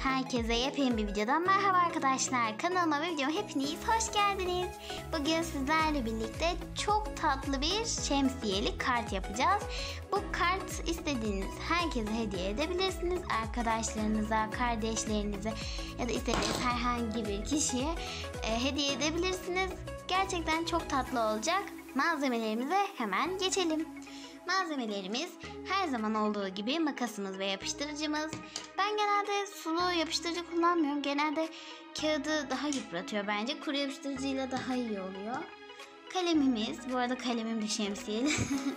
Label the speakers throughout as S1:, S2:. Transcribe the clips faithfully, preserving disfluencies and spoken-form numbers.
S1: Herkese yepyeni bir videodan merhaba arkadaşlar. Kanalıma ve videoma hepiniz hoş geldiniz. Bugün sizlerle birlikte çok tatlı bir şemsiyeli kart yapacağız. Bu kart istediğiniz herkese hediye edebilirsiniz. Arkadaşlarınıza, kardeşlerinize ya da istediğiniz herhangi bir kişiye e, hediye edebilirsiniz. Gerçekten çok tatlı olacak. Malzemelerimize hemen geçelim. Malzemelerimiz her zaman olduğu gibi makasımız ve yapıştırıcımız. Ben genelde sulu yapıştırıcı kullanmıyorum. Genelde kağıdı daha yıpratıyor bence. Kuru yapıştırıcıyla daha iyi oluyor. Kalemimiz. Bu arada kalemim de şemsiyeli.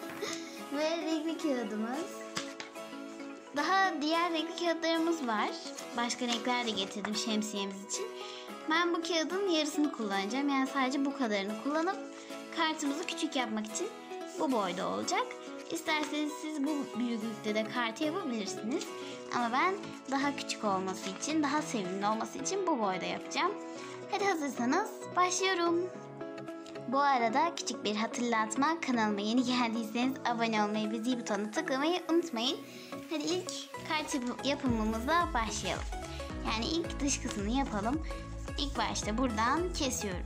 S1: Ve renkli kağıdımız. Daha diğer renkli kağıtlarımız var. Başka renkler de getirdim şemsiyemiz için. Ben bu kağıdın yarısını kullanacağım. Yani sadece bu kadarını kullanıp kartımızı küçük yapmak için bu boyda olacak. İsterseniz siz bu büyüklükte de kartı yapabilirsiniz. Ama ben daha küçük olması için, daha sevimli olması için bu boyda yapacağım. Hadi hazırsanız başlıyorum. Bu arada küçük bir hatırlatma, kanalıma yeni geldiyseniz abone olmayı ve zil butonuna tıklamayı unutmayın. Hadi ilk kart yapımımıza başlayalım. Yani ilk dış kısmını yapalım. İlk başta buradan kesiyorum.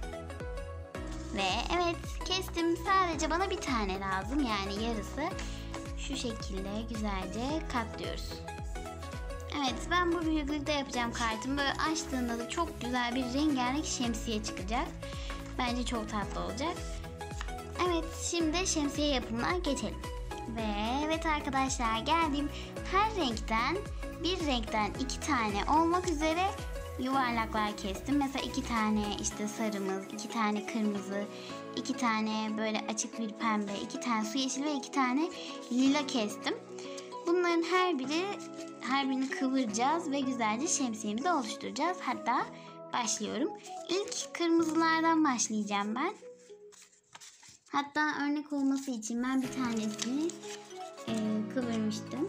S1: Ve evet, kestim. Sadece bana bir tane lazım, yani yarısı. Şu şekilde güzelce katlıyoruz. Evet, ben bu büyüklükte yapacağım kartımı. Böyle açtığında da çok güzel bir rengarenk şemsiye çıkacak. Bence çok tatlı olacak. Evet, şimdi şemsiye yapımına geçelim. Ve evet arkadaşlar, geldim. Her renkten bir renkten iki tane olmak üzere yuvarlaklar kestim. Mesela iki tane işte sarımız, iki tane kırmızı, iki tane böyle açık bir pembe, iki tane su yeşili ve iki tane lila kestim. Bunların her biri her birini kıvıracağız ve güzelce şemsiyemizi oluşturacağız. Hatta başlıyorum. İlk kırmızılardan başlayacağım ben. Hatta örnek olması için ben bir tanesini e, kıvırmıştım.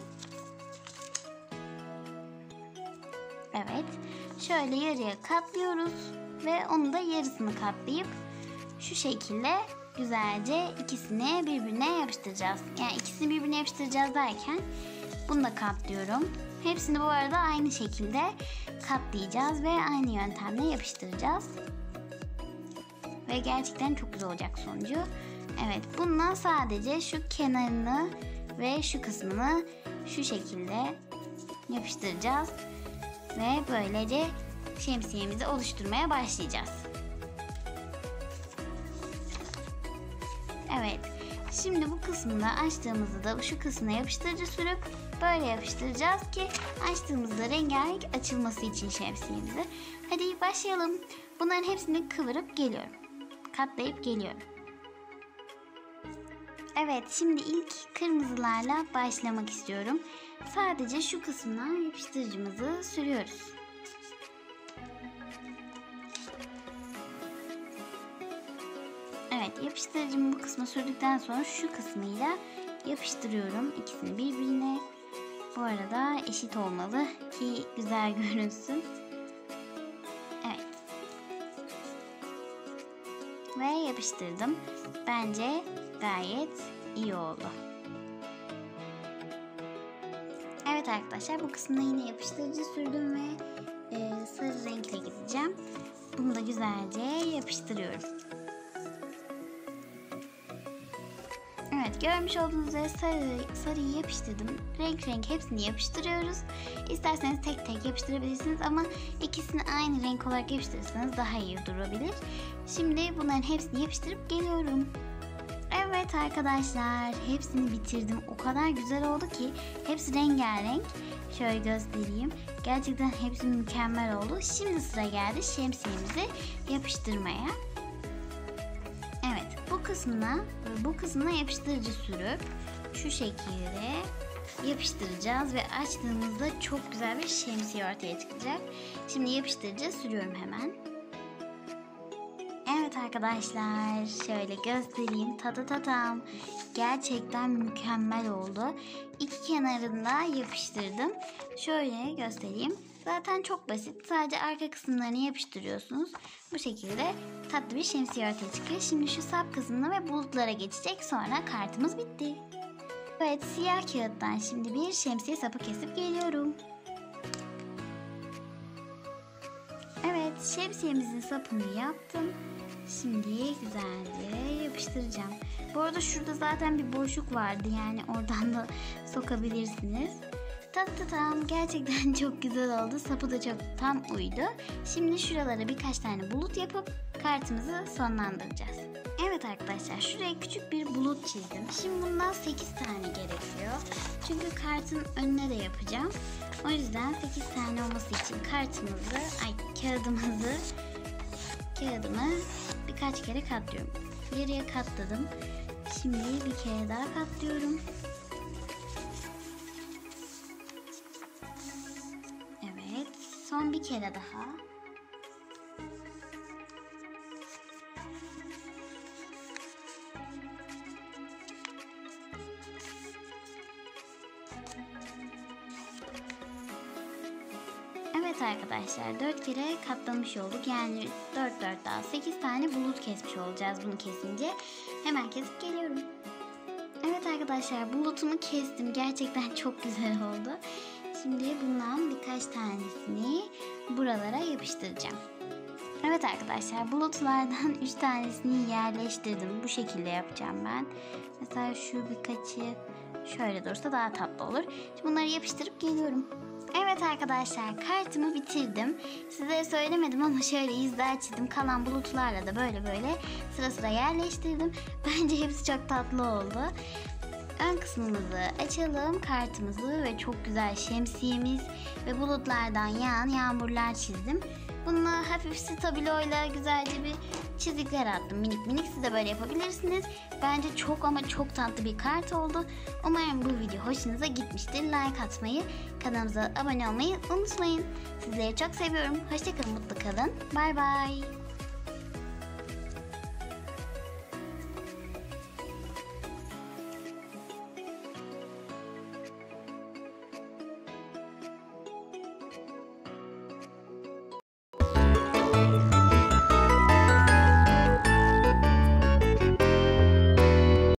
S1: Evet. Şöyle yarıya katlıyoruz ve onu da yarısını katlayıp şu şekilde güzelce ikisini birbirine yapıştıracağız. Yani ikisini birbirine yapıştıracağız derken bunu da katlıyorum. Hepsini bu arada aynı şekilde katlayacağız ve aynı yöntemle yapıştıracağız. Ve gerçekten çok güzel olacak sonucu. Evet, bununla sadece şu kenarını ve şu kısmını şu şekilde yapıştıracağız. Ve böylece şemsiyemizi oluşturmaya başlayacağız. Evet. Şimdi bu kısmını açtığımızda da şu kısmına yapıştırıcı sürüp böyle yapıştıracağız ki açtığımızda rengarenk açılması için şemsiyemizi. Hadi başlayalım. Bunların hepsini kıvırıp geliyorum. Katlayıp geliyorum. Evet, şimdi ilk kırmızılarla başlamak istiyorum. Sadece şu kısmına yapıştırıcımızı sürüyoruz. Evet, yapıştırıcımı bu kısma sürdükten sonra şu kısmıyla yapıştırıyorum ikisini birbirine. Bu arada eşit olmalı ki güzel görünsün. Evet. Ve yapıştırdım. Bence gayet iyi oldu. Evet arkadaşlar, bu kısmına yine yapıştırıcı sürdüm ve e, sarı renkle gideceğim. Bunu da güzelce yapıştırıyorum. Evet, görmüş olduğunuz üzere sarı, sarıyı yapıştırdım. Renk renk hepsini yapıştırıyoruz. İsterseniz tek tek yapıştırabilirsiniz ama ikisini aynı renk olarak yapıştırırsanız daha iyi durabilir. Şimdi bunların hepsini yapıştırıp geliyorum. Evet arkadaşlar, hepsini bitirdim. O kadar güzel oldu ki hepsi rengarenk. Şöyle göstereyim. Gerçekten hepsi mükemmel oldu. Şimdi sıra geldi şemsiyemizi yapıştırmaya. Evet, bu kısmına ve bu kısmına yapıştırıcı sürüp şu şekilde yapıştıracağız ve açtığımızda çok güzel bir şemsiye ortaya çıkacak. Şimdi yapıştırıcı sürüyorum hemen. Evet arkadaşlar, şöyle göstereyim. Ta ta tam. Gerçekten mükemmel oldu. İki kenarında yapıştırdım. Şöyle göstereyim. Zaten çok basit. Sadece arka kısımlarını yapıştırıyorsunuz. Bu şekilde tatlı bir şemsiye ortaya çıkıyor. Şimdi şu sap kısmına ve bulutlara geçecek. Sonra kartımız bitti. Evet, siyah kağıttan şimdi bir şemsiye sapı kesip geliyorum. Evet, şemsiyemizin sapını yaptım. Şimdi güzelce yapıştıracağım. Bu arada şurada zaten bir boşluk vardı, yani oradan da sokabilirsiniz. Ta ta tam, gerçekten çok güzel oldu. Sapı da çok tam uydu. Şimdi şuralara birkaç tane bulut yapıp kartımızı sonlandıracağız. Evet arkadaşlar, şuraya küçük bir bulut çizdim. Şimdi bundan sekiz tane gerekiyor. Çünkü kartın önüne de yapacağım. O yüzden sekiz tane olması için kartımızı, ay kağıdımızı, kağıdımı birkaç kere katlıyorum. Yarıya katladım. Şimdi bir kere daha katlıyorum. Evet, son bir kere daha. Evet arkadaşlar, dört kere katlamış olduk. Yani dört dört daha sekiz tane bulut kesmiş olacağız bunu kesince. Hemen kesip geliyorum. Evet arkadaşlar, bulutumu kestim. Gerçekten çok güzel oldu. Şimdi bundan birkaç tanesini buralara yapıştıracağım. Evet arkadaşlar, bulutlardan üç tanesini yerleştirdim. Bu şekilde yapacağım ben. Mesela şu birkaçı şöyle dursa daha tatlı olur. Şimdi bunları yapıştırıp geliyorum. Evet arkadaşlar, kartımı bitirdim. Size söylemedim ama şöyle izler çizdim. Kalan bulutlarla da böyle böyle sıra sıra yerleştirdim. Bence hepsi çok tatlı oldu. Ön kısmımızı açalım, kartımızı ve çok güzel şemsiyemiz ve bulutlardan yağan yağmurlar çizdim. Bunu hafif stabiloyla güzelce bir çizikler attım, minik minik. Siz de böyle yapabilirsiniz. Bence çok ama çok tatlı bir kart oldu. Umarım bu video hoşunuza gitmiştir. Like atmayı, kanalımıza abone olmayı unutmayın. Sizleri çok seviyorum. Hoşçakalın, mutlu kalın. Bay bay.